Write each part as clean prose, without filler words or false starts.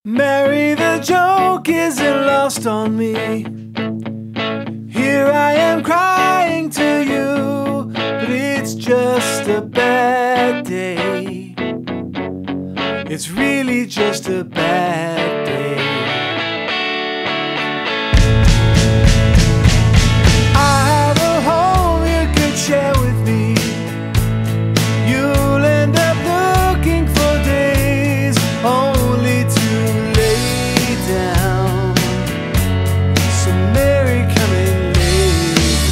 Mary, the joke isn't lost on me. Here I am crying to you, but it's just a bad day. It's really just a bad day. I have a home you could share with me. You'll end up looking for days only to lay down. So Mary, come and lay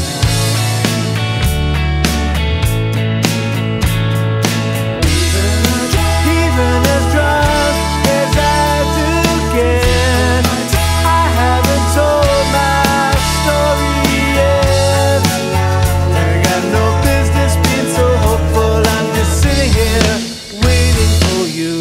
down. Even as drunk as I do get, I haven't told my story yet. I got no business being so hopeful. I'm just sitting here waiting for you.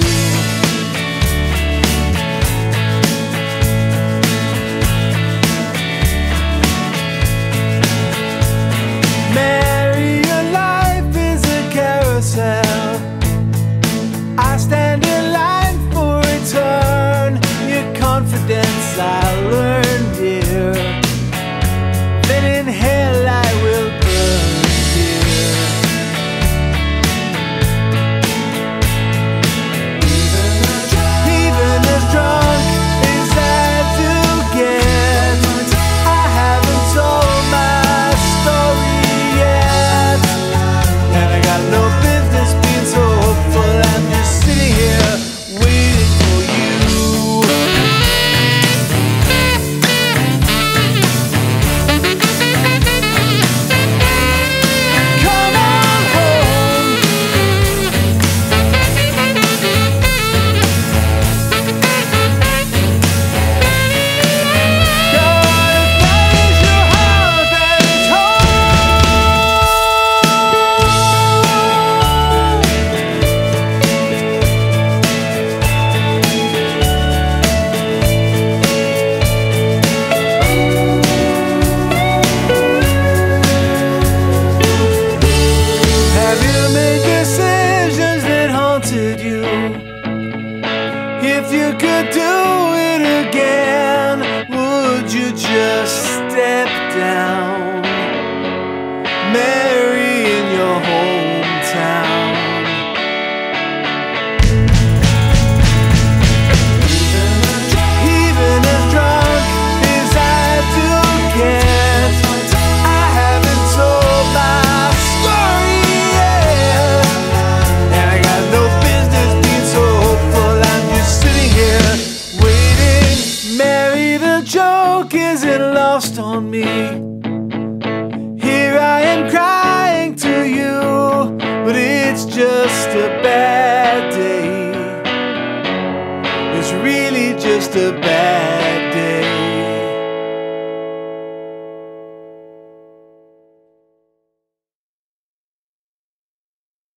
Mary, your life is a carousel. I stand in line for a turn. Your confidence I learned here. Then in hell I will burn, dear. Even as drunk as I do get, I haven't told my story yet. And I got no business being so hopeful. I'm just sitting here waiting for you. Come on home. God, if that is your heart, then it's Have you made decisions that haunted you? If you could do it again, would you just step down? Mary, in your hometown. Even as drunk as I do get, I haven't told my story yet. And I got no business being so hopeful. I'm just sitting here waiting. Mary, the joke isn't lost on me. Here I am crying to you, but it's just a bad day. It's really just a bad day.